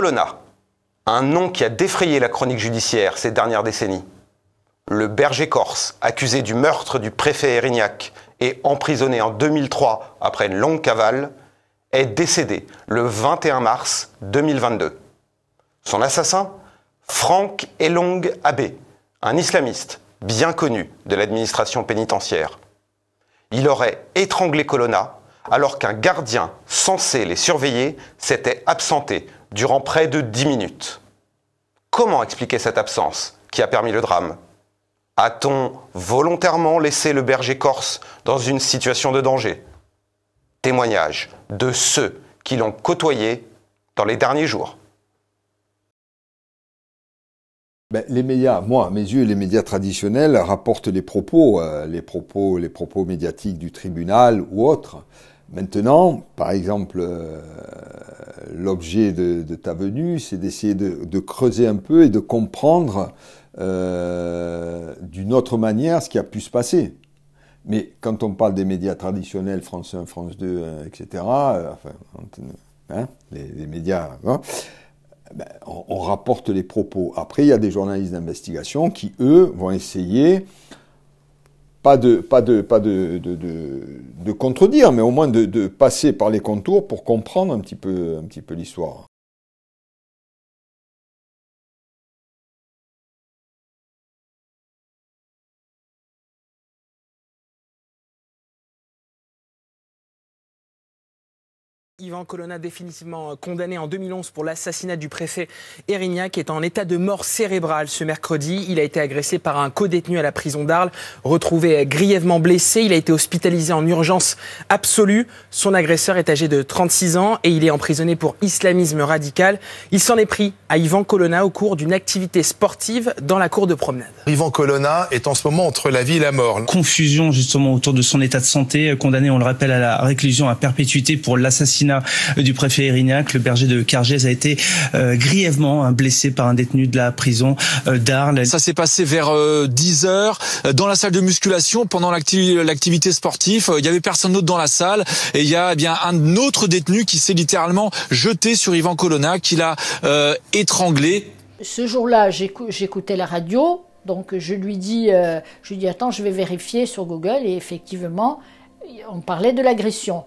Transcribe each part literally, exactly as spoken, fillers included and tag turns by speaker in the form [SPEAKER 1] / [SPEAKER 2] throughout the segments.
[SPEAKER 1] Colonna, un nom qui a défrayé la chronique judiciaire ces dernières décennies. Le berger corse, accusé du meurtre du préfet Erignac et emprisonné en deux mille trois après une longue cavale, est décédé le vingt et un mars deux mille vingt-deux. Son assassin, Franck Elong Abbé, un islamiste bien connu de l'administration pénitentiaire. Il aurait étranglé Colonna alors qu'un gardien censé les surveiller s'était absenté durant près de dix minutes. Comment expliquer cette absence qui a permis le drame? A-t-on volontairement laissé le berger corse dans une situation de danger? Témoignage de ceux qui l'ont côtoyé dans les derniers jours.
[SPEAKER 2] Ben, les médias, moi, à mes yeux, les médias traditionnels rapportent les propos, euh, les propos, les propos médiatiques du tribunal ou autres. Maintenant, par exemple, euh, l'objet de, de ta venue, c'est d'essayer de, de creuser un peu et de comprendre euh, d'une autre manière ce qui a pu se passer. Mais quand on parle des médias traditionnels, France un, France deux, euh, et cetera, euh, enfin, hein, les, les médias, hein, ben, on, on rapporte les propos. Après, il y a des journalistes d'investigation qui, eux, vont essayer, pas de, pas de, pas de, de, de, de contredire, mais au moins de, de passer par les contours pour comprendre un petit peu, un petit peu l'histoire.
[SPEAKER 3] Yvan Colonna, définitivement condamné en deux mille onze pour l'assassinat du préfet Erignac, est en état de mort cérébrale ce mercredi. Il a été agressé par un codétenu à la prison d'Arles, retrouvé grièvement blessé. Il a été hospitalisé en urgence absolue. Son agresseur est âgé de trente-six ans et il est emprisonné pour islamisme radical. Il s'en est pris à Yvan Colonna au cours d'une activité sportive dans la cour de promenade.
[SPEAKER 4] Yvan Colonna est en ce moment entre la vie et la mort.
[SPEAKER 5] Confusion justement autour de son état de santé, condamné, on le rappelle, à la réclusion à perpétuité pour l'assassinat du préfet Erignac. Le berger de Cargès a été euh, grièvement blessé par un détenu de la prison euh, d'Arles.
[SPEAKER 6] Ça s'est passé vers euh, dix heures dans la salle de musculation pendant l'acti- l'activité sportive. Il y avait personne d'autre dans la salle et il y a eh bien un autre détenu qui s'est littéralement jeté sur Yvan Colonna, qui l'a euh, étranglé.
[SPEAKER 7] Ce jour-là, j'écou- j'écoutais la radio, donc je lui dis, euh, je lui dis attends, je vais vérifier sur Google et effectivement, on parlait de l'agression.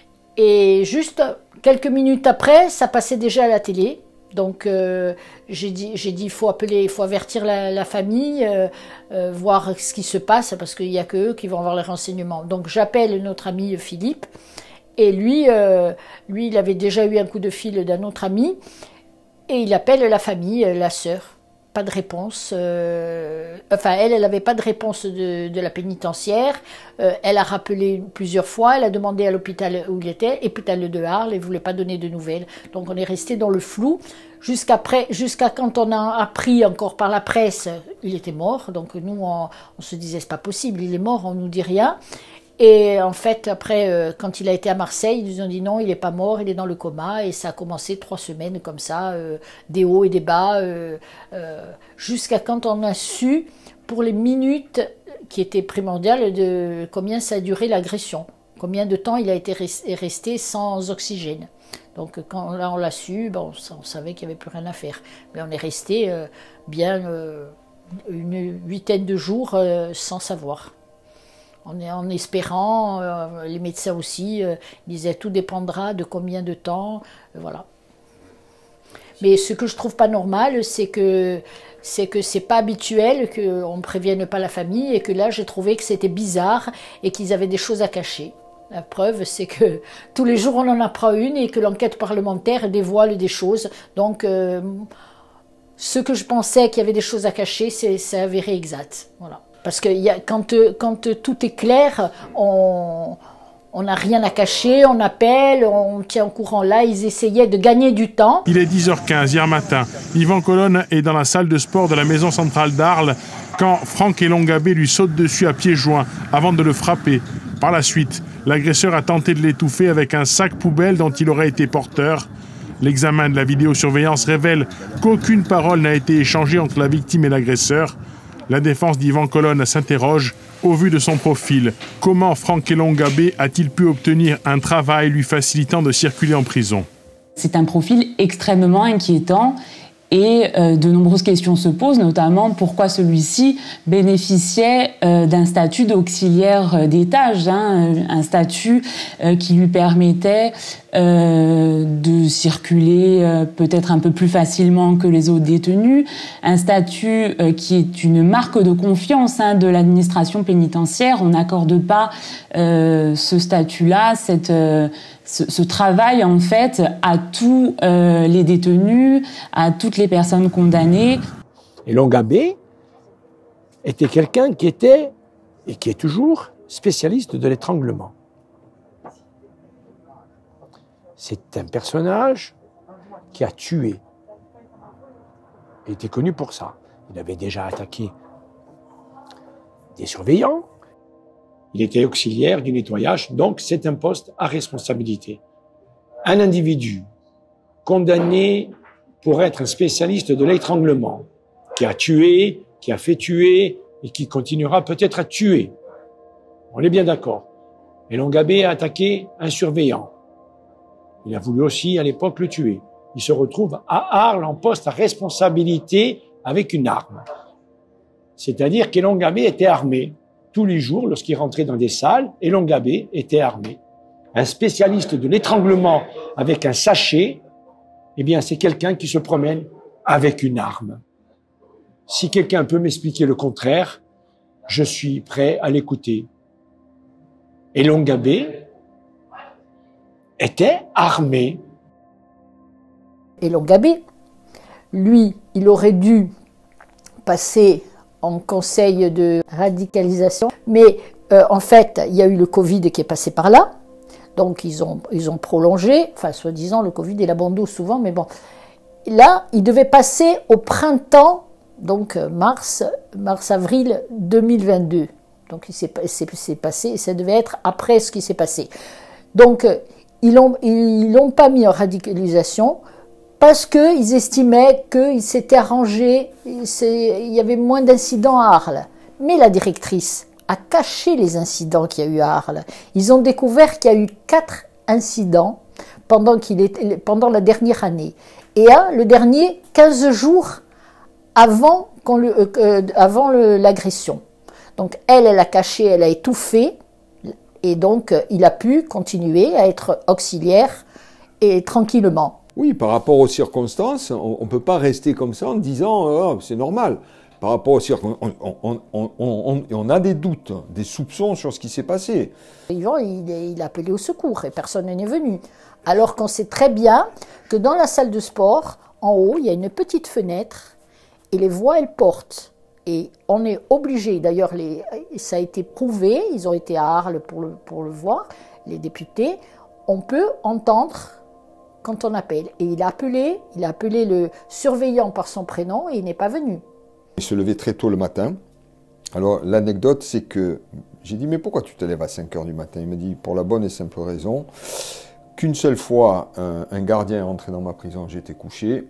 [SPEAKER 7] Et juste quelques minutes après, ça passait déjà à la télé. Donc euh, j'ai dit, j'ai dit, il faut appeler, il faut avertir la, la famille, euh, euh, voir ce qui se passe, parce qu'il n'y a que eux qui vont avoir les renseignements. Donc j'appelle notre ami Philippe, et lui, euh, lui, il avait déjà eu un coup de fil d'un autre ami, et il appelle la famille, la sœur. Pas de réponse. Euh, enfin, elle, elle n'avait pas de réponse de, de la pénitentiaire. Euh, elle a rappelé plusieurs fois. Elle a demandé à l'hôpital où il était, l'hôpital de Arles, et ne voulait pas donner de nouvelles. Donc, on est resté dans le flou jusqu'après, jusqu'à quand on a appris encore par la presse, il était mort. Donc, nous, on, on se disait, c'est pas possible, il est mort, on nous dit rien. Et en fait, après, euh, quand il a été à Marseille, ils nous ont dit non, il n'est pas mort, il est dans le coma. Et ça a commencé trois semaines comme ça, euh, des hauts et des bas, euh, euh, jusqu'à quand on a su, pour les minutes qui étaient primordiales, de combien ça a duré l'agression. Combien de temps il a été resté sans oxygène. Donc quand là on l'a su, bon, on savait qu'il n'y avait plus rien à faire. Mais on est resté euh, bien euh, une huitaine de jours euh, sans savoir. En, en espérant, euh, les médecins aussi euh, disaient tout dépendra de combien de temps, euh, voilà. Mais ce que je trouve pas normal, c'est que c'est que c'est pas habituel qu'on ne prévienne pas la famille, et que là j'ai trouvé que c'était bizarre et qu'ils avaient des choses à cacher. La preuve, c'est que tous les jours on en apprend une et que l'enquête parlementaire dévoile des choses. Donc euh, ce que je pensais qu'il y avait des choses à cacher, c'est avéré exact. Voilà. Parce que y a, quand, quand tout est clair, on n'a rien à cacher, on appelle, on tient au courant. Là, ils essayaient de gagner du temps.
[SPEAKER 8] Il est dix heures quinze hier matin. Yvan Colonna est dans la salle de sport de la maison centrale d'Arles quand Franck Elong Abbé lui saute dessus à pieds joints avant de le frapper. Par la suite, l'agresseur a tenté de l'étouffer avec un sac poubelle dont il aurait été porteur. L'examen de la vidéosurveillance révèle qu'aucune parole n'a été échangée entre la victime et l'agresseur. La défense d'Yvan Colonna s'interroge au vu de son profil. Comment Franck Elong Abbé a-t-il pu obtenir un travail lui facilitant de circuler en prison ?
[SPEAKER 9] C'est un profil extrêmement inquiétant. Et euh, de nombreuses questions se posent, notamment pourquoi celui-ci bénéficiait euh, d'un statut d'auxiliaire d'étage, hein, un statut euh, qui lui permettait euh, de circuler euh, peut-être un peu plus facilement que les autres détenus, un statut euh, qui est une marque de confiance hein, de l'administration pénitentiaire. On n'accorde pas euh, ce statut-là, cette... Euh, Ce, ce travail, en fait, à tous euh, les détenus, à toutes les personnes condamnées.
[SPEAKER 10] Et Longabé était quelqu'un qui était, et qui est toujours, spécialiste de l'étranglement. C'est un personnage qui a tué. Il était connu pour ça. Il avait déjà attaqué des surveillants. Il était auxiliaire du nettoyage, donc c'est un poste à responsabilité. Un individu condamné pour être un spécialiste de l'étranglement, qui a tué, qui a fait tuer et qui continuera peut-être à tuer. On est bien d'accord. Et Longabé a attaqué un surveillant. Il a voulu aussi à l'époque le tuer. Il se retrouve à Arles en poste à responsabilité avec une arme. C'est-à-dire que Longabé était armé. Tous les jours, lorsqu'il rentrait dans des salles, et Longabé était armé. Un spécialiste de l'étranglement avec un sachet, eh bien, c'est quelqu'un qui se promène avec une arme. Si quelqu'un peut m'expliquer le contraire, je suis prêt à l'écouter. Et Longabé était armé.
[SPEAKER 7] Et Longabé, lui, il aurait dû passer en conseil de radicalisation. Mais euh, en fait, il y a eu le Covid qui est passé par là. Donc ils ont, ils ont prolongé, enfin soi-disant le Covid et la bando souvent, mais bon. Là, il devait passer au printemps, donc mars, mars-avril deux mille vingt-deux. Donc il s'est, c'est, c'est passé, et ça devait être après ce qui s'est passé. Donc ils l'ont, ils l'ont pas mis en radicalisation, parce qu'ils estimaient qu'il s'était arrangé, il y avait moins d'incidents à Arles. Mais la directrice a caché les incidents qu'il y a eu à Arles. Ils ont découvert qu'il y a eu quatre incidents pendant, qu'il était, pendant la dernière année. Et un, le dernier, quinze jours avant, qu'on le, euh, avant le, l'agression. Donc elle, elle a caché, elle a étouffé. Et donc il a pu continuer à être auxiliaire et tranquillement.
[SPEAKER 2] Oui, par rapport aux circonstances, on ne peut pas rester comme ça en disant oh, c'est normal. Par rapport aux circonstances, on, on, on, on, on a des doutes, des soupçons sur ce qui s'est passé.
[SPEAKER 7] Yvan, il, il a appelé au secours et personne n'est venu. Alors qu'on sait très bien que dans la salle de sport, en haut, il y a une petite fenêtre et les voix, elles portent. Et on est obligé, d'ailleurs, les, ça a été prouvé, ils ont été à Arles pour le, pour le voir, les députés, on peut entendre quand on appelle. Et il a appelé, il a appelé le surveillant par son prénom et il n'est pas venu.
[SPEAKER 2] Il se levait très tôt le matin. Alors l'anecdote, c'est que j'ai dit, mais pourquoi tu te lèves à cinq heures du matin? Il m'a dit, pour la bonne et simple raison qu'une seule fois, un, un gardien est rentré dans ma prison, j'étais couché,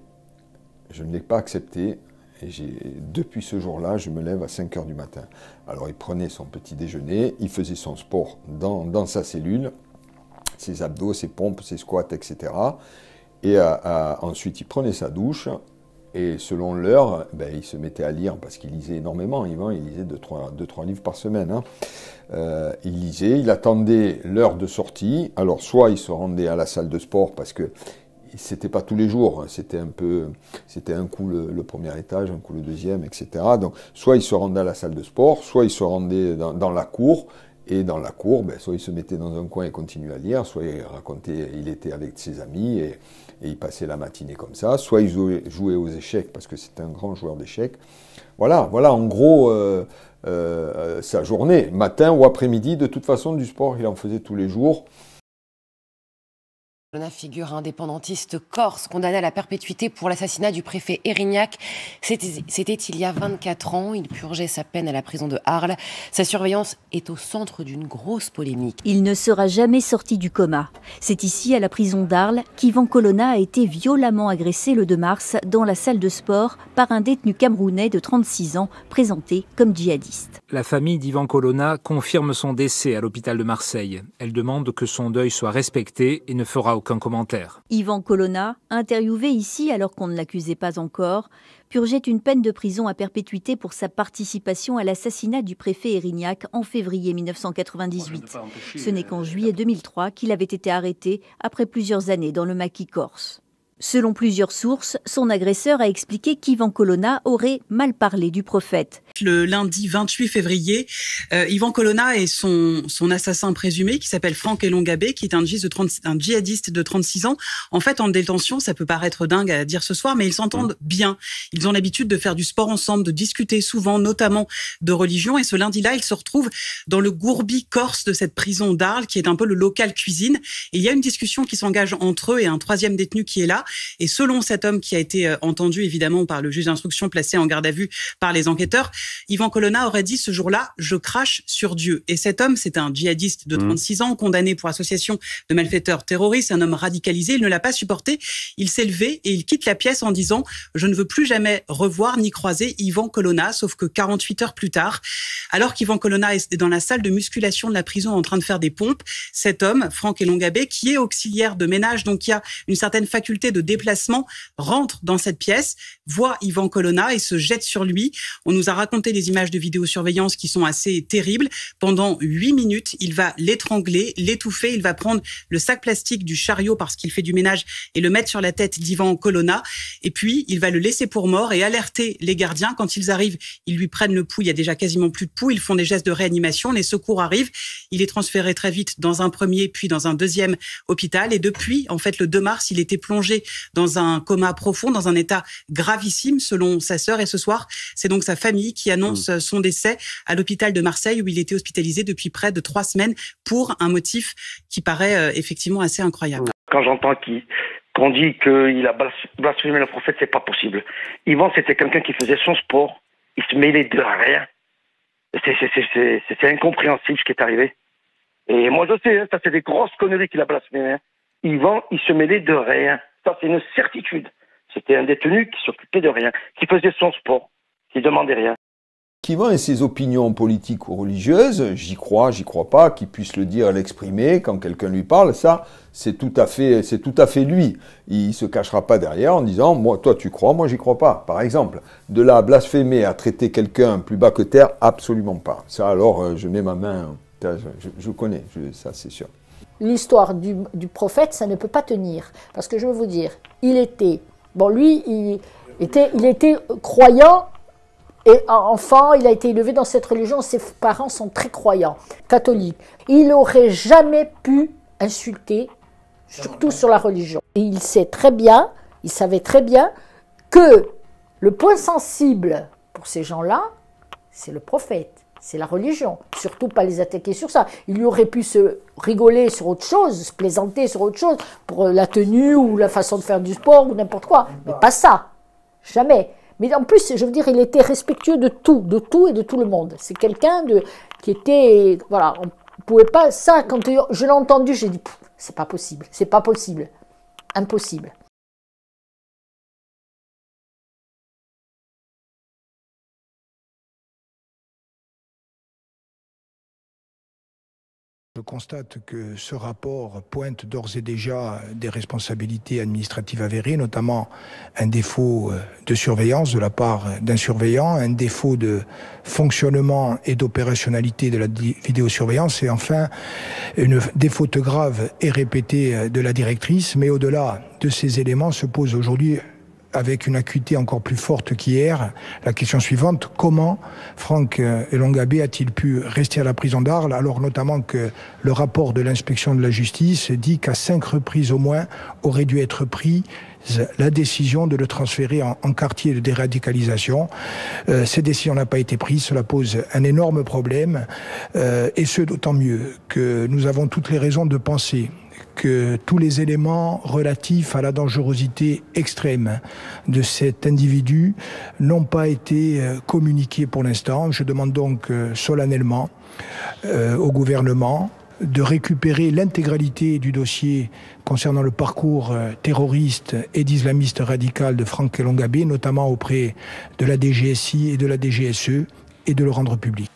[SPEAKER 2] je ne l'ai pas accepté. Et j'ai, depuis ce jour-là, je me lève à cinq heures du matin. Alors il prenait son petit déjeuner, il faisait son sport dans, dans sa cellule, ses abdos, ses pompes, ses squats, et cetera. Et euh, euh, ensuite, il prenait sa douche et selon l'heure, ben, il se mettait à lire parce qu'il lisait énormément. Yvan, il lisait deux trois livres par semaine. Hein. Euh, il lisait, il attendait l'heure de sortie. Alors, soit il se rendait à la salle de sport parce que c'était pas tous les jours, c'était un peu, c'était un coup le, le premier étage, un coup le deuxième, et cetera. Donc, soit il se rendait à la salle de sport, soit il se rendait dans, dans la cour. Et dans la cour, ben, soit il se mettait dans un coin et continuait à lire, soit il racontait, il était avec ses amis et, et il passait la matinée comme ça, soit il jouait, jouait aux échecs parce que c'était un grand joueur d'échecs. Voilà, voilà en gros euh, euh, sa journée, matin ou après-midi. De toute façon, du sport, il en faisait tous les jours.
[SPEAKER 11] La figure indépendantiste corse condamné à la perpétuité pour l'assassinat du préfet Erignac. C'était, c'était il y a vingt-quatre ans. Il purgeait sa peine à la prison de Arles. Sa surveillance est au centre d'une grosse polémique.
[SPEAKER 12] Il ne sera jamais sorti du coma. C'est ici, à la prison d'Arles, qu'Yvan Colonna a été violemment agressé le deux mars dans la salle de sport par un détenu camerounais de trente-six ans, présenté comme djihadiste.
[SPEAKER 13] La famille d'Yvan Colonna confirme son décès à l'hôpital de Marseille. Elle demande que son deuil soit respecté et ne fera aucun commentaire.
[SPEAKER 12] Yvan Colonna, interviewé ici alors qu'on ne l'accusait pas encore, purgeait une peine de prison à perpétuité pour sa participation à l'assassinat du préfet Erignac en février mille neuf cent quatre-vingt-dix-huit. Ce n'est qu'en juillet deux mille trois qu'il avait été arrêté après plusieurs années dans le maquis corse. Selon plusieurs sources, son agresseur a expliqué qu'Yvan Colonna aurait mal parlé du prophète.
[SPEAKER 14] Le lundi vingt-huit février, euh, Yvan Colonna et son, son assassin présumé, qui s'appelle Franck Elongabé, qui est un, de trente, un djihadiste de trente-six ans, en fait en détention, ça peut paraître dingue à dire ce soir, mais ils s'entendent bien. Ils ont l'habitude de faire du sport ensemble, de discuter souvent, notamment de religion, et ce lundi-là, ils se retrouvent dans le gourbi corse de cette prison d'Arles, qui est un peu le local cuisine. Et il y a une discussion qui s'engage entre eux et un troisième détenu qui est là. Et selon cet homme qui a été entendu évidemment par le juge d'instruction placé en garde à vue par les enquêteurs, Yvan Colonna aurait dit ce jour-là « je crache sur Dieu ». Et cet homme, c'est un djihadiste de trente-six ans, condamné pour association de malfaiteurs terroristes, un homme radicalisé. Il ne l'a pas supporté. Il s'est levé et il quitte la pièce en disant « je ne veux plus jamais revoir ni croiser Yvan Colonna ». Sauf que quarante-huit heures plus tard, alors qu'Yvan Colonna est dans la salle de musculation de la prison en train de faire des pompes, cet homme, Franck Elongabé, qui est auxiliaire de ménage, donc qui a une certaine faculté de déplacement, rentre dans cette pièce, voit Yvan Colonna et se jette sur lui. On nous a raconté des images de vidéosurveillance qui sont assez terribles. Pendant huit minutes, il va l'étrangler, l'étouffer, il va prendre le sac plastique du chariot parce qu'il fait du ménage et le mettre sur la tête d'Yvan Colonna. Et puis, il va le laisser pour mort et alerter les gardiens. Quand ils arrivent, ils lui prennent le pouls. Il y a déjà quasiment plus de pouls. Ils font des gestes de réanimation. Les secours arrivent. Il est transféré très vite dans un premier, puis dans un deuxième hôpital. Et depuis, en fait, le deux mars, il était plongé dans un coma profond, dans un état gravissime, selon sa sœur. Et ce soir, c'est donc sa famille qui annonce son décès à l'hôpital de Marseille où il était hospitalisé depuis près de trois semaines pour un motif qui paraît euh, effectivement assez incroyable.
[SPEAKER 15] Quand j'entends qu'il, qu'on dit qu'il a blasphémé le prophète, c'est pas possible. Yvan, c'était quelqu'un qui faisait son sport, il se mêlait de rien. C'est, c'est, c'est, c'est, c'est incompréhensible ce qui est arrivé. Et moi je sais, hein, ça c'est des grosses conneries qu'il a blasphémé. Hein. Yvan, il se mêlait de rien. Ça c'est une certitude. C'était un détenu qui s'occupait de rien, qui faisait son sport, qui demandait rien.
[SPEAKER 2] Qu'Yvan ait ses opinions politiques ou religieuses, j'y crois, j'y crois pas, qu'il puisse le dire, l'exprimer quand quelqu'un lui parle, ça, c'est tout à fait, c'est tout à fait lui. Il se cachera pas derrière en disant, moi, toi tu crois, moi j'y crois pas. Par exemple, de là à blasphémer, à traiter quelqu'un plus bas que terre, absolument pas. Ça, alors, je mets ma main, je, je connais, je, ça c'est sûr.
[SPEAKER 7] L'histoire du, du prophète, ça ne peut pas tenir, parce que je veux vous dire, il était, bon lui, il était, il était croyant. Et enfant, il a été élevé dans cette religion, ses parents sont très croyants, catholiques. Il n'aurait jamais pu insulter, surtout sur la religion. Et il sait très bien, il savait très bien que le point sensible pour ces gens-là, c'est le prophète, c'est la religion. Surtout pas les attaquer sur ça. Il aurait pu se rigoler sur autre chose, se plaisanter sur autre chose, pour la tenue ou la façon de faire du sport ou n'importe quoi. Mais pas ça, jamais. Mais en plus, je veux dire, il était respectueux de tout, de tout et de tout le monde. C'est quelqu'un de qui était, voilà, on pouvait pas, ça, quand je l'ai entendu, j'ai dit, c'est pas possible, c'est pas possible, impossible.
[SPEAKER 10] Je constate que ce rapport pointe d'ores et déjà des responsabilités administratives avérées, notamment un défaut de surveillance de la part d'un surveillant, un défaut de fonctionnement et d'opérationnalité de la vidéosurveillance et enfin une défaute grave et répétée de la directrice. Mais au-delà de ces éléments se pose aujourd'hui avec une acuité encore plus forte qu'hier, la question suivante, comment Franck Elongabé a-t-il pu rester à la prison d'Arles, alors notamment que le rapport de l'inspection de la justice dit qu'à cinq reprises au moins aurait dû être prise la décision de le transférer en, en quartier de déradicalisation. Euh, cette décision n'a pas été prise, cela pose un énorme problème, euh, et ce d'autant mieux que nous avons toutes les raisons de penser que tous les éléments relatifs à la dangerosité extrême de cet individu n'ont pas été communiqués pour l'instant. Je demande donc solennellement euh, au gouvernement de récupérer l'intégralité du dossier concernant le parcours terroriste et d'islamiste radical de Franck Elongabé, notamment auprès de la D G S I et de la D G S E, et de le rendre public.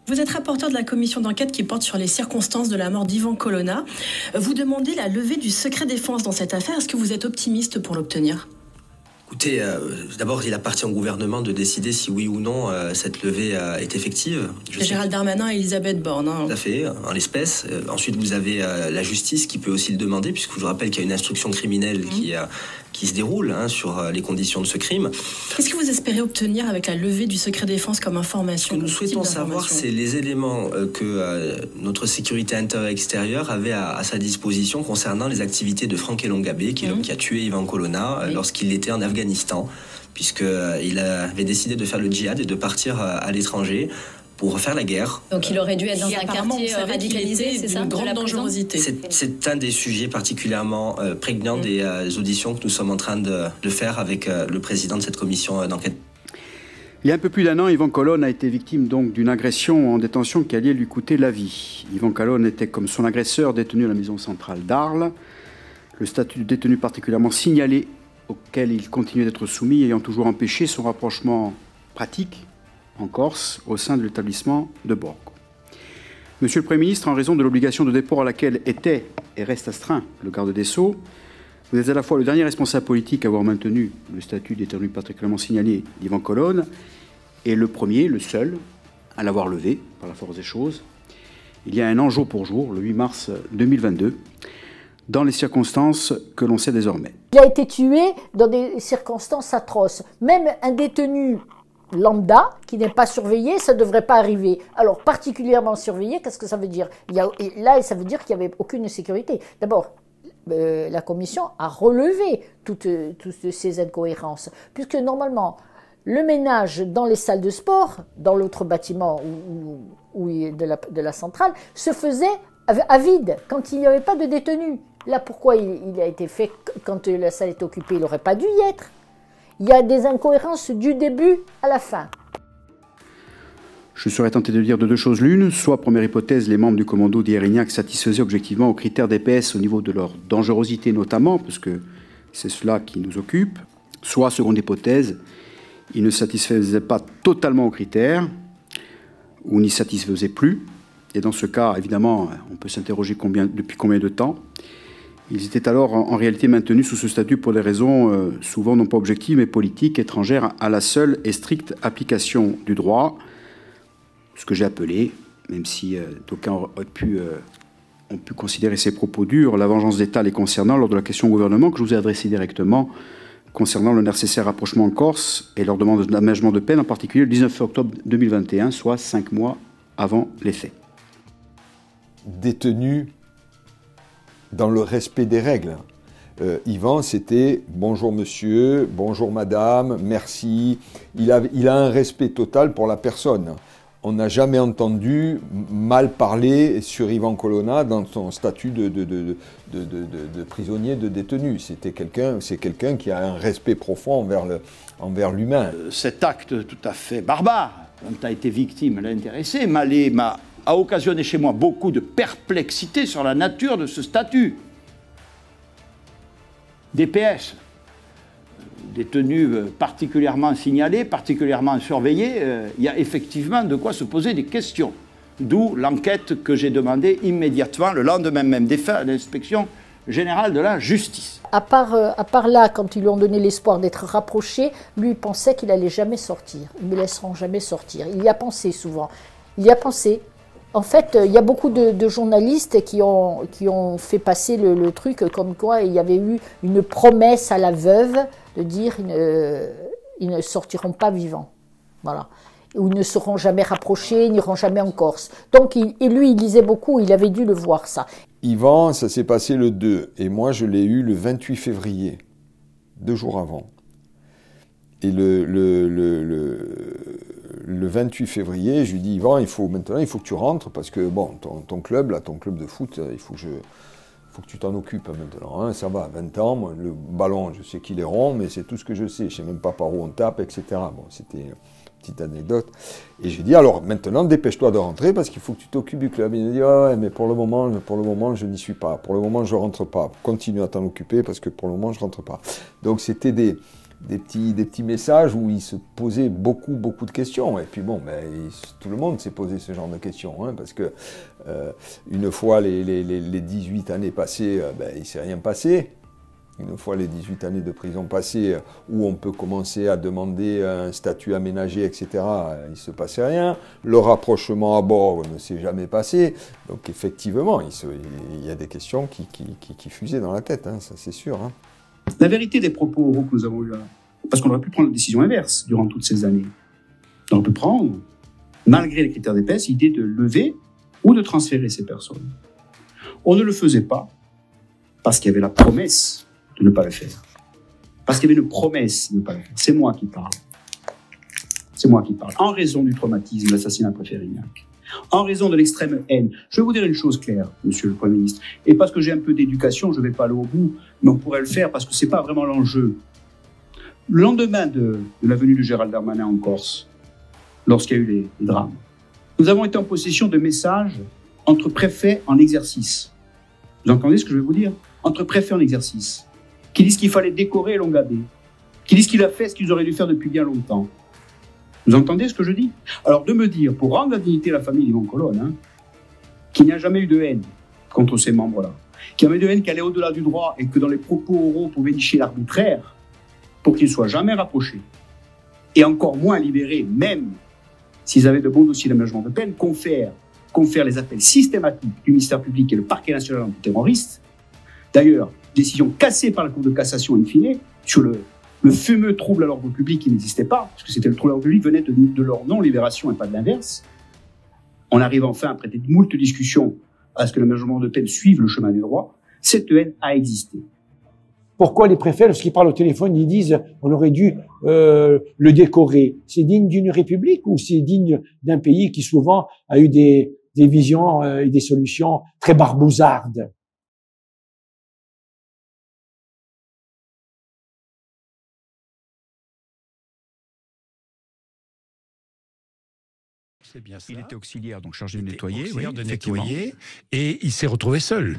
[SPEAKER 13] Vous êtes rapporteur de la commission d'enquête qui porte sur les circonstances de la mort d'Ivan Colonna. Vous demandez la levée du secret défense dans cette affaire. Est-ce que vous êtes optimiste pour l'obtenir ?
[SPEAKER 16] Écoutez, euh, d'abord, il appartient au gouvernement de décider si oui ou non euh, cette levée euh, est effective.
[SPEAKER 13] Je Gérald sais... Darmanin et Elisabeth Borne. Hein.
[SPEAKER 16] Tout à fait, en l'espèce. Euh, ensuite, vous avez euh, la justice qui peut aussi le demander, puisque je vous rappelle qu'il y a une instruction criminelle mmh. qui, euh, qui se déroule hein, sur euh, les conditions de ce crime.
[SPEAKER 13] Qu'est-ce que vous espérez obtenir avec la levée du secret défense comme information ?
[SPEAKER 16] Ce que nous souhaitons savoir, c'est les éléments euh, que euh, notre sécurité intérieure et extérieure avait à, à sa disposition concernant les activités de Franck Elongabé, qui est mmh. l'homme qui a tué Ivan Colonna oui. lorsqu'il était en Afghanistan. Afghanistan, puisqu'il euh, avait décidé de faire le djihad et de partir euh, à l'étranger pour faire la guerre.
[SPEAKER 13] Donc il aurait dû être dans un quartier radicalisé, c'est ça, de grande dangerosité.
[SPEAKER 16] C'est un des sujets particulièrement euh, prégnants mmh. des euh, auditions que nous sommes en train de, de faire avec euh, le président de cette commission euh, d'enquête.
[SPEAKER 17] Il y a un peu plus d'un an, Ivan Colonna a été victime donc d'une agression en détention qui allait lui coûter la vie. Ivan Colonna était comme son agresseur détenu à la maison centrale d'Arles. Le statut de détenu particulièrement signalé auquel il continue d'être soumis, ayant toujours empêché son rapprochement pratique en Corse au sein de l'établissement de Borgo. Monsieur le Premier ministre, en raison de l'obligation de déport à laquelle était et reste astreint le garde des Sceaux, vous êtes à la fois le dernier responsable politique à avoir maintenu le statut de détenu particulièrement signalé d'Ivan Colonna et le premier, le seul, à l'avoir levé par la force des choses. Il y a un an jour pour jour, le huit mars deux mille vingt-deux, dans les circonstances que l'on sait désormais.
[SPEAKER 7] Il a été tué dans des circonstances atroces. Même un détenu lambda qui n'est pas surveillé, ça ne devrait pas arriver. Alors, particulièrement surveillé, qu'est-ce que ça veut dire ? Il y a, là, ça veut dire qu'il n'y avait aucune sécurité. D'abord, euh, la commission a relevé toutes, toutes ces incohérences, puisque normalement, le ménage dans les salles de sport, dans l'autre bâtiment où, où, où de, la, de la centrale, se faisait à vide, quand il n'y avait pas de détenus. Là, pourquoi il, il a été fait quand la salle est occupée ? Il n'aurait pas dû y être. Il y a des incohérences du début à la fin.
[SPEAKER 17] Je serais tenté de dire de deux choses l'une. Soit, première hypothèse, les membres du commando d'Erignac satisfaisaient objectivement aux critères d'E P S au niveau de leur dangerosité notamment, parce que c'est cela qui nous occupe. Soit, seconde hypothèse, ils ne satisfaisaient pas totalement aux critères, ou n'y satisfaisaient plus. Et dans ce cas, évidemment, on peut s'interroger combien, depuis combien de temps. Ils étaient alors en, en réalité maintenus sous ce statut pour des raisons euh, souvent non pas objectives, mais politiques, étrangères à la seule et stricte application du droit. Ce que j'ai appelé, même si euh, d'aucuns ont pu, euh, ont pu considérer ces propos durs, la vengeance d'État les concernant lors de la question au gouvernement que je vous ai adressée directement concernant le nécessaire rapprochement en Corse et leur demande d'aménagement de peine, en particulier le dix-neuf octobre deux mille vingt et un, soit cinq mois avant les faits.
[SPEAKER 2] Détenu dans le respect des règles. Euh, Ivan, c'était « bonjour monsieur, bonjour madame, merci ». Il a, il a un respect total pour la personne. On n'a jamais entendu mal parler sur Ivan Colonna dans son statut de, de, de, de, de, de, de prisonnier, de détenu. C'était quelqu'un, c'est quelqu'un qui a un respect profond envers, le, envers l'humain.
[SPEAKER 18] Cet acte tout à fait barbare, dont a été victime l'intéressé, m'a a occasionné chez moi beaucoup de perplexité sur la nature de ce statut. D P S, détenu particulièrement signalé, particulièrement surveillé, euh, il y a effectivement de quoi se poser des questions. D'où l'enquête que j'ai demandée immédiatement, le lendemain même des faits, à l'inspection générale de la justice.
[SPEAKER 7] À part, euh, à part là, quand ils lui ont donné l'espoir d'être rapproché, lui il pensait qu'il n'allait jamais sortir. Ils ne me laisseront jamais sortir. Il y a pensé souvent. Il y a pensé. En fait, il y a beaucoup de, de journalistes qui ont, qui ont fait passer le, le truc comme quoi il y avait eu une promesse à la veuve de dire ils ne, ils ne sortiront pas vivants. Voilà. Ou ils ne seront jamais rapprochés, ils n'iront jamais en Corse. Donc, il, et lui, il lisait beaucoup, il avait dû le voir, ça.
[SPEAKER 2] Yvan, ça s'est passé le deux, et moi, je l'ai eu le vingt-huit février, deux jours avant. Et le, le, le, le, le vingt-huit février, je lui dis, Yvan, il faut maintenant, il faut que tu rentres, parce que, bon, ton, ton club, là, ton club de foot, il faut que, je, faut que tu t'en occupes maintenant. Hein, ça va, vingt ans, moi, le ballon, je sais qu'il est rond, mais c'est tout ce que je sais. Je sais même pas par où on tape, et cetera. Bon, c'était une petite anecdote. Et je lui dis, alors, maintenant, dépêche-toi de rentrer, parce qu'il faut que tu t'occupes du club. Il me dit, ah ouais, mais pour le moment, pour le moment, je n'y suis pas. Pour le moment, je rentre pas. Continue à t'en occuper, parce que pour le moment, je rentre pas. Donc, c'était des... des petits, des petits messages où il se posait beaucoup, beaucoup de questions. Et puis bon, ben, il, tout le monde s'est posé ce genre de questions, hein, parce que euh, une fois les, les, les dix-huit années passées, euh, ben, il ne s'est rien passé. Une fois les dix-huit années de prison passées, euh, où on peut commencer à demander un statut aménagé, et cetera, euh, il ne se passait rien. Le rapprochement à bord ne s'est jamais passé. Donc effectivement, il, se, il y a des questions qui, qui, qui, qui fusaient dans la tête, hein, ça c'est sûr. Hein.
[SPEAKER 17] La vérité des propos oraux que nous avons eus là, parce qu'on aurait pu prendre la décision inverse durant toutes ces années. On peut prendre, malgré les critères d'épaisse, l'idée de lever ou de transférer ces personnes. On ne le faisait pas parce qu'il y avait la promesse de ne pas le faire. Parce qu'il y avait une promesse de ne pas le faire. C'est moi qui parle. C'est moi qui parle. En raison du traumatisme de l'assassinat du préfet Erignac. En raison de l'extrême haine. Je vais vous dire une chose claire, monsieur le Premier ministre. Et parce que j'ai un peu d'éducation, je ne vais pas aller au bout, mais on pourrait le faire parce que ce n'est pas vraiment l'enjeu. Le lendemain de, de la venue de Gérald Darmanin en Corse, lorsqu'il y a eu les, les drames, nous avons été en possession de messages entre préfets en exercice. Vous entendez ce que je vais vous dire? Entre préfets en exercice. Qui disent qu'il fallait décorer Longabé. Qui disent qu'il a fait ce qu'ils auraient dû faire depuis bien longtemps. Vous entendez ce que je dis? Alors de me dire, pour rendre la dignité à la famille d'Yvan Colonne, hein, qu'il n'y a jamais eu de haine contre ces membres-là, qu'il n'y a jamais eu de haine qui allait au-delà du droit et que dans les propos oraux on pouvait nicher l'arbitraire pour qu'ils ne soient jamais rapprochés, et encore moins libérés, même s'ils avaient de bons dossiers d'aménagement de peine, confère, confère les appels systématiques du ministère public et le parquet national antiterroriste. D'ailleurs, décision cassée par la Cour de cassation in fine sur le Le fameux trouble à l'ordre public qui n'existait pas, parce que c'était le trouble à l'ordre public venait de, de leur non-libération et pas de l'inverse. On arrive enfin, après des moult discussions, à ce que l'aménagement de peine suive le chemin du droit. Cette haine a existé.
[SPEAKER 10] Pourquoi les préfets, lorsqu'ils parlent au téléphone, ils disent on aurait dû euh, le décorer? C'est digne d'une république ou c'est digne d'un pays qui souvent a eu des, des visions euh, et des solutions très barbouzardes?
[SPEAKER 19] C'est bien ça.
[SPEAKER 20] Il était auxiliaire, donc chargé de
[SPEAKER 19] il
[SPEAKER 20] nettoyer.
[SPEAKER 19] Auxiliaire
[SPEAKER 20] oui,
[SPEAKER 19] de nettoyer. Et il s'est retrouvé seul.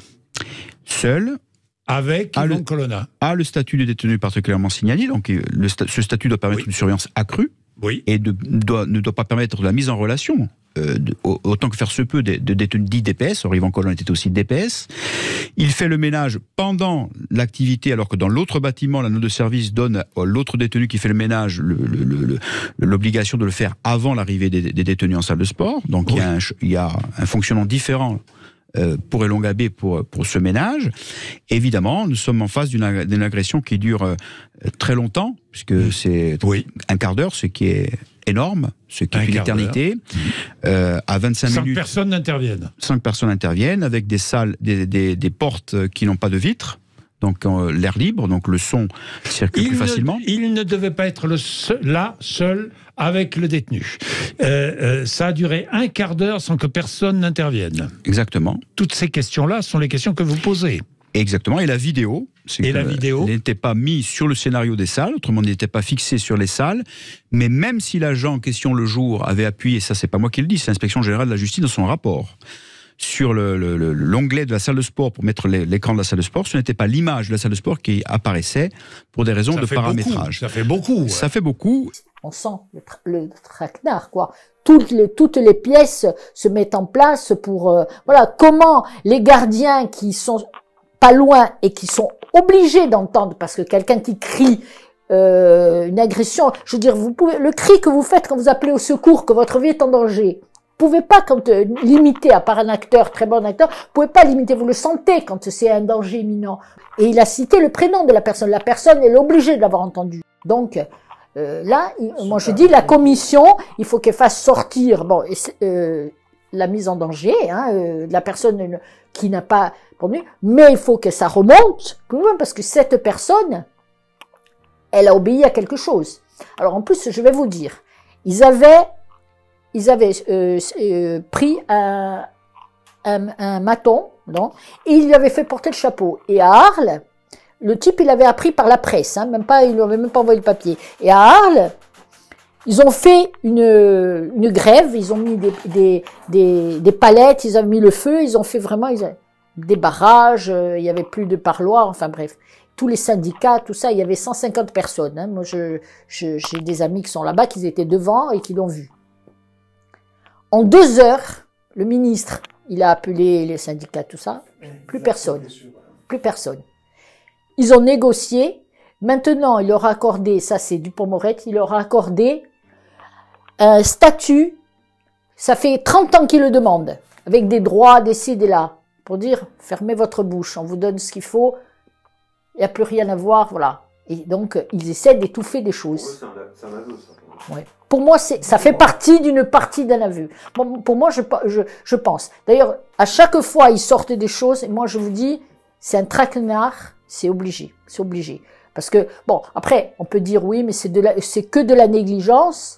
[SPEAKER 20] Seul.
[SPEAKER 19] Avec Yvan Colonna.
[SPEAKER 20] A le statut de détenu particulièrement signalé. Donc le, ce statut doit permettre oui. une surveillance accrue.
[SPEAKER 19] Oui.
[SPEAKER 20] Et de, doit, ne doit pas permettre la mise en relation, euh, de, autant que faire se peut, de, de détenus dits D P S. Or, Yvan Colonna était aussi D P S. Il fait le ménage pendant l'activité, alors que dans l'autre bâtiment, la note de service donne à l'autre détenu qui fait le ménage l'obligation de le faire avant l'arrivée des, des détenus en salle de sport. Donc, oui. il, y a un, il y a un fonctionnement différent euh, pour Elongabé pour, pour ce ménage. Évidemment, nous sommes en face d'une agression qui dure euh, très longtemps, puisque mmh. c'est oui. un quart d'heure, ce qui est énorme, ce qui un est une éternité. Mmh. Euh, à vingt-cinq
[SPEAKER 19] Cinq
[SPEAKER 20] minutes...
[SPEAKER 19] personnes interviennent.
[SPEAKER 20] Cinq personnes interviennent, avec des salles, des, des, des portes qui n'ont pas de vitres. Donc euh, l'air libre, donc le son circule
[SPEAKER 19] il
[SPEAKER 20] plus
[SPEAKER 19] ne,
[SPEAKER 20] facilement.
[SPEAKER 19] Il ne devait pas être le seul, là, seul, avec le détenu. Euh, euh, ça a duré un quart d'heure sans que personne n'intervienne.
[SPEAKER 20] Exactement.
[SPEAKER 19] Toutes ces questions-là sont les questions que vous posez.
[SPEAKER 20] Exactement, et la vidéo,
[SPEAKER 19] et la vidéo
[SPEAKER 20] n'était pas mise sur le scénario des salles, autrement il n'était pas fixé sur les salles, mais même si l'agent en question le jour avait appuyé, ça c'est pas moi qui le dis, c'est l'Inspection Générale de la Justice dans son rapport, sur l'onglet le, le, le, de la salle de sport pour mettre l'écran de la salle de sport, ce n'était pas l'image de la salle de sport qui apparaissait pour des raisons
[SPEAKER 19] ça
[SPEAKER 20] de
[SPEAKER 19] fait
[SPEAKER 20] paramétrage.
[SPEAKER 19] Beaucoup, ça fait beaucoup. Ouais.
[SPEAKER 20] Ça fait beaucoup.
[SPEAKER 7] On sent le, tra le traquenard, quoi. Toutes les, toutes les pièces se mettent en place pour... Euh, voilà, comment les gardiens qui sont pas loin et qui sont obligés d'entendre, parce que quelqu'un qui crie euh, une agression, je veux dire, vous pouvez, le cri que vous faites quand vous appelez au secours, que votre vie est en danger, vous pouvez pas quand euh, limiter, à part un acteur, très bon acteur, vous pouvez pas limiter, vous le sentez quand c'est un danger imminent. Et il a cité le prénom de la personne, la personne elle est obligée de l'avoir entendu. Donc euh, là, il, moi je dis la commission, il faut qu'elle fasse sortir bon euh, la mise en danger hein, euh, de la personne qui n'a pas répondu, mais il faut que ça remonte plus loin parce que cette personne, elle a obéi à quelque chose. Alors en plus, je vais vous dire, ils avaient Ils avaient euh, euh, pris un, un, un maton, non, et ils lui avaient fait porter le chapeau. Et à Arles, le type, il avait appris par la presse, hein, même pas, il lui avait même pas envoyé le papier. Et à Arles, ils ont fait une, une grève, ils ont mis des, des, des, des palettes, ils ont mis le feu, ils ont fait vraiment ils avaient des barrages, euh, il y avait plus de parloirs, enfin bref. tous les syndicats, tout ça, il y avait cent cinquante personnes. Hein. Moi, je, je, j'ai des amis qui sont là-bas, qui étaient devant et qui l'ont vu. En deux heures, le ministre, il a appelé les syndicats, tout ça, plus personne, plus personne. Ils ont négocié. Maintenant, il leur a accordé, ça c'est Dupond-Moretti, il leur a accordé un statut. Ça fait trente ans qu'ils le demandent, avec des droits, des ci, des là, pour dire, fermez votre bouche, on vous donne ce qu'il faut, il n'y a plus rien à voir, voilà. Et donc, ils essaient d'étouffer des choses. Ouais. Pour moi, c'est, ça fait partie d'une partie d'un aveu. Bon, pour moi, je, je, je pense. D'ailleurs, à chaque fois, ils sortent des choses, et moi, je vous dis, c'est un traquenard, c'est obligé, c'est obligé. Parce que, bon, après, on peut dire, oui, mais c'est de la, c'est que de la négligence,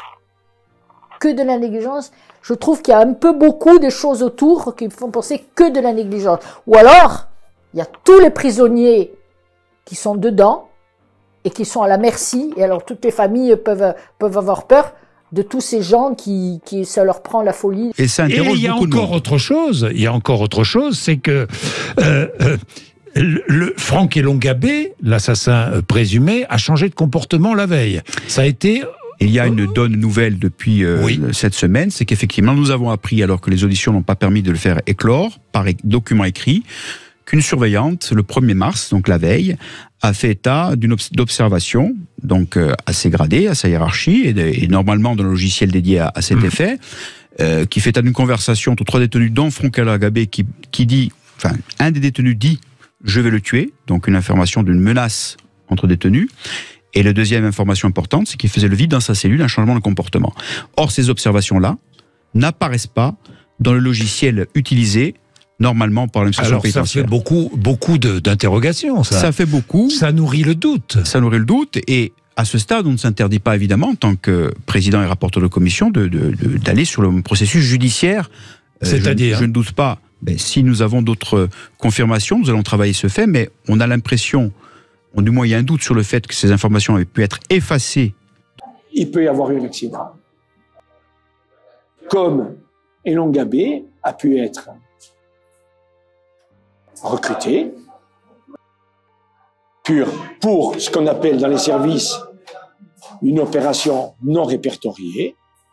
[SPEAKER 7] que de la négligence. Je trouve qu'il y a un peu beaucoup de choses autour qui me font penser que de la négligence. Ou alors, il y a tous les prisonniers qui sont dedans et qui sont à la merci. Et alors, toutes les familles peuvent, peuvent avoir peur de tous ces gens qui, qui ça leur prend la folie.
[SPEAKER 19] Et ça interroge beaucoup de monde. Et il y a encore autre chose, il y a encore autre chose, c'est que euh, euh, le, le Franck Elongabé, l'assassin présumé, a changé de comportement la veille. Ça a été...
[SPEAKER 20] Il y a une donne nouvelle depuis euh, oui. cette semaine, c'est qu'effectivement, nous avons appris, alors que les auditions n'ont pas permis de le faire éclore, par document écrit, qu'une surveillante, le premier mars, donc la veille, a fait état d'une observation, donc euh, assez gradée, à sa hiérarchie, et, de, et normalement dans le logiciel dédié à, à cet mmh. effet, euh, qui fait état d'une conversation entre trois détenus, dont Franck Elongabé, qui, qui dit, enfin, un des détenus dit « je vais le tuer », donc une information d'une menace entre détenus. Et la deuxième information importante, c'est qu'il faisait le vide dans sa cellule, un changement de comportement. Or, ces observations-là n'apparaissent pas dans le logiciel utilisé normalement par l'administration pénitentiaire.
[SPEAKER 19] Alors, ça fait beaucoup, beaucoup d'interrogations, ça.
[SPEAKER 20] Ça fait beaucoup.
[SPEAKER 19] Ça nourrit le doute.
[SPEAKER 20] Ça nourrit le doute. Et à ce stade, on ne s'interdit pas, évidemment, en tant que président et rapporteur de commission, de, de, de, d'aller sur le processus judiciaire.
[SPEAKER 19] C'est-à-dire
[SPEAKER 20] euh, je, je ne doute pas. Ben, si nous avons d'autres confirmations, nous allons travailler ce fait, mais on a l'impression... Bon, du moins, il y a un doute sur le fait que ces informations avaient pu être effacées.
[SPEAKER 10] Il peut y avoir eu un accident. Comme Elongabé a pu être recruté pour, pour ce qu'on appelle dans les services une opération non répertoriée,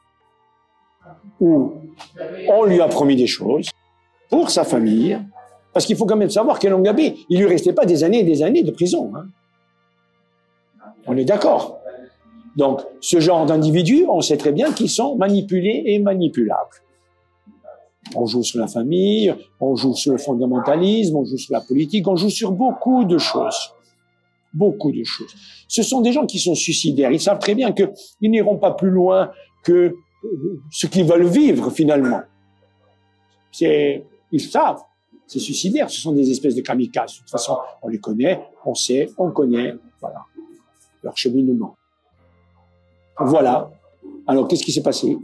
[SPEAKER 10] où on lui a promis des choses pour sa famille. Parce qu'il faut quand même savoir qu'Elongabé, il lui restait pas des années et des années de prison. Hein. On est d'accord. Donc, ce genre d'individus, on sait très bien qu'ils sont manipulés et manipulables. On joue sur la famille, on joue sur le fondamentalisme, on joue sur la politique, on joue sur beaucoup de choses. Beaucoup de choses. Ce sont des gens qui sont suicidaires. Ils savent très bien qu'ils n'iront pas plus loin que ce qu'ils veulent vivre, finalement. C'est, ils savent. C'est suicidaire, ce sont des espèces de kamikazes. De toute façon, on les connaît, on sait, on connaît, voilà, leur cheminement. Voilà. Alors, qu'est-ce qui s'est passé?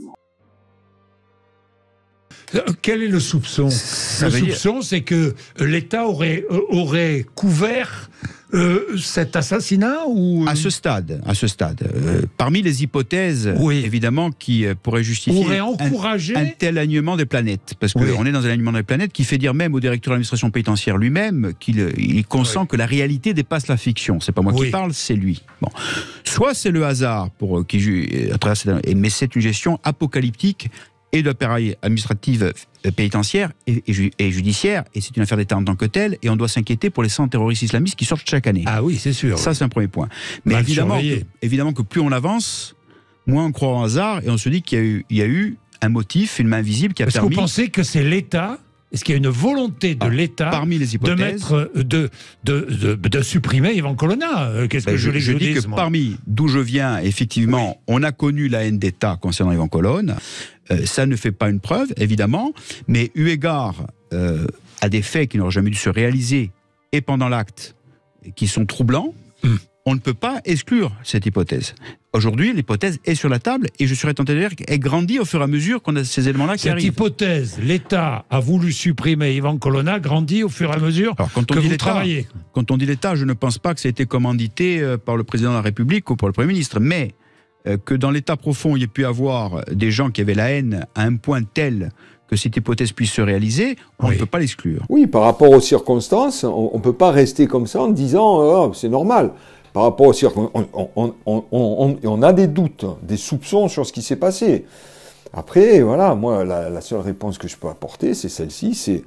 [SPEAKER 19] Quel est le soupçon? Ça Le soupçon, dire... c'est que l'État aurait, euh, aurait couvert euh, cet assassinat ou...
[SPEAKER 20] À ce stade, à ce stade. Euh, parmi les hypothèses, oui. évidemment, qui euh, pourraient justifier
[SPEAKER 19] encouragé...
[SPEAKER 20] un, un tel alignement des planètes. Parce qu'on oui. est dans un alignement des planètes qui fait dire même au directeur de l'administration pénitentiaire lui-même qu'il il consent oui. que la réalité dépasse la fiction. C'est pas moi oui. qui parle, c'est lui. Bon. Soit c'est le hasard, pour, qui, à travers cette, mais c'est une gestion apocalyptique et de l'appareil administratif pénitentiaire et, et, et judiciaire, et c'est une affaire d'État en tant que telle, et on doit s'inquiéter pour les cent terroristes islamistes qui sortent chaque année.
[SPEAKER 19] Ah oui, c'est sûr.
[SPEAKER 20] Ça, c'est un premier point. Mais évidemment que, évidemment que plus on avance, moins on croit en hasard, et on se dit qu'il y a eu, il y a eu un motif, une main visible qui a
[SPEAKER 19] Est-ce
[SPEAKER 20] permis...
[SPEAKER 19] Est-ce que vous pensez que c'est l'État? Est-ce qu'il y a une volonté de ah, l'État
[SPEAKER 20] parmi les hypothèses,
[SPEAKER 19] de mettre, de, de, de, de supprimer Yvan Colonna? Qu'est-ce
[SPEAKER 20] ben
[SPEAKER 19] que je, je,
[SPEAKER 20] je dis que
[SPEAKER 19] moi.
[SPEAKER 20] Parmi d'où je viens, effectivement, oui. on a connu la haine d'État concernant Yvan Colonna. Euh, ça ne fait pas une preuve, évidemment, mais eu égard euh, à des faits qui n'auraient jamais dû se réaliser et pendant l'acte, qui sont troublants, hum. on ne peut pas exclure cette hypothèse. Aujourd'hui, l'hypothèse est sur la table et je serais tenté de dire qu'elle grandit au fur et à mesure qu'on a ces éléments-là qui
[SPEAKER 19] cette
[SPEAKER 20] arrivent.
[SPEAKER 19] Cette hypothèse, l'État a voulu supprimer Yvan Colonna, grandit au fur et à mesure Alors, quand on que dit vous travaillez.
[SPEAKER 20] Quand on dit l'État, je ne pense pas que ça a été commandité par le président de la République ou par le Premier ministre, mais euh, que dans l'État profond, il y ait pu avoir des gens qui avaient la haine à un point tel que cette hypothèse puisse se réaliser, on
[SPEAKER 2] Oui.
[SPEAKER 20] ne peut pas l'exclure.
[SPEAKER 2] Oui, par rapport aux circonstances, on ne peut pas rester comme ça en disant oh, c'est normal. Par rapport aux circonstances, on, on, on, on, on a des doutes, des soupçons sur ce qui s'est passé. Après, voilà, moi, la, la seule réponse que je peux apporter, c'est celle-ci, c'est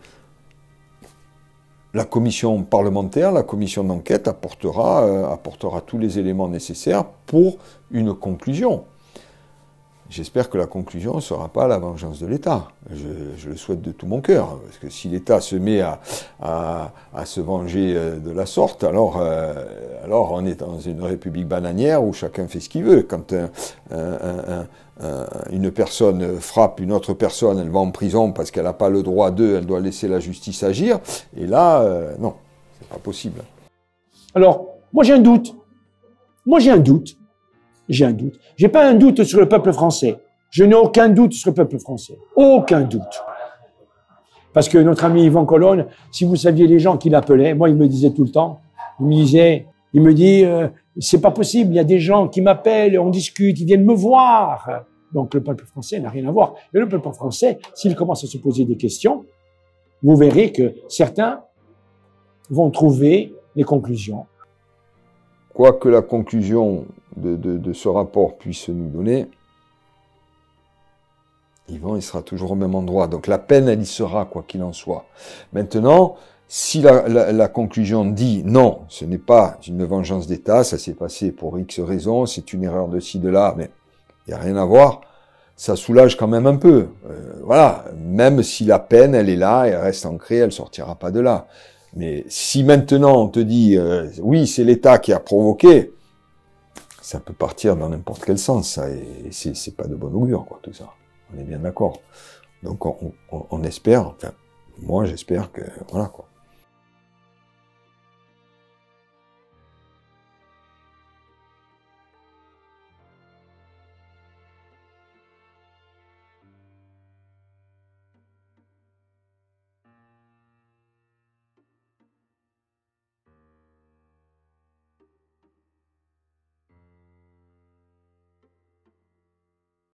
[SPEAKER 2] la commission parlementaire, la commission d'enquête apportera, euh, apportera tous les éléments nécessaires pour une conclusion. J'espère que la conclusion ne sera pas la vengeance de l'État. Je, je le souhaite de tout mon cœur, parce que si l'État se met à, à, à se venger de la sorte, alors, euh, alors on est dans une république bananière où chacun fait ce qu'il veut. Quand un, un, un, un, une personne frappe une autre personne, elle va en prison parce qu'elle n'a pas le droit d'eux, elle doit laisser la justice agir. Et là, euh, non, c'est pas possible.
[SPEAKER 10] Alors, moi j'ai un doute. Moi j'ai un doute. J'ai un doute. J'ai pas un doute sur le peuple français. Je n'ai aucun doute sur le peuple français. Aucun doute. Parce que notre ami Yvan Colonne, si vous saviez les gens qui l'appelaient, moi il me disait tout le temps, il me disait, il me dit, euh, c'est pas possible, il y a des gens qui m'appellent, on discute, ils viennent me voir. Donc le peuple français n'a rien à voir. Et le peuple français, s'il commence à se poser des questions, vous verrez que certains vont trouver les conclusions.
[SPEAKER 2] Quoi que la conclusion de, de, de ce rapport puisse nous donner, Yvan, il sera toujours au même endroit. Donc la peine, elle y sera, quoi qu'il en soit. Maintenant, si la, la, la conclusion dit non, ce n'est pas une vengeance d'État, ça s'est passé pour X raisons, c'est une erreur de ci, de là, mais il n'y a rien à voir, ça soulage quand même un peu. Euh, voilà, même si la peine, elle est là, elle reste ancrée, elle sortira pas de là. Mais si maintenant on te dit euh, oui, c'est l'État qui a provoqué, ça peut partir dans n'importe quel sens, ça, et c'est, c'est pas de bon augure, quoi, tout ça. On est bien d'accord. Donc on, on, on espère, enfin, moi j'espère que, voilà, quoi.